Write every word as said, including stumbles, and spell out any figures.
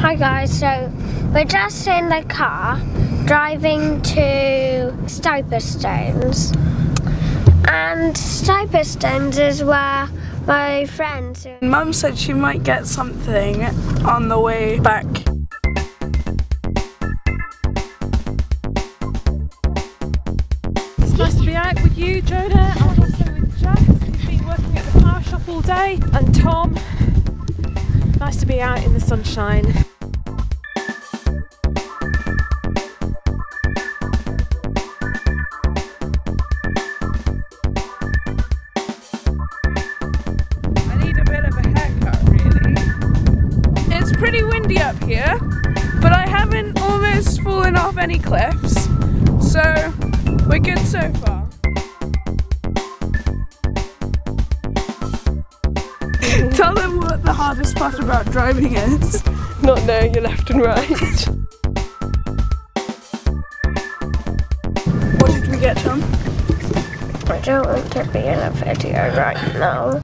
Hi guys, so we're just in the car driving to Stonestones, and Stonestones is where my friends... Mum said she might get something on the way back. It's nice to be out with you, Jonah, and also with Jack, who's been working at the flower shop all day, and Tom. Nice to be out in the sunshine. I need a bit of a haircut, really. It's pretty windy up here, but I haven't almost fallen off any cliffs, so we're good so far. Tell them what the hardest part about driving is. Not knowing your left and right. What did we get, Tom? I don't want to be in a video right now.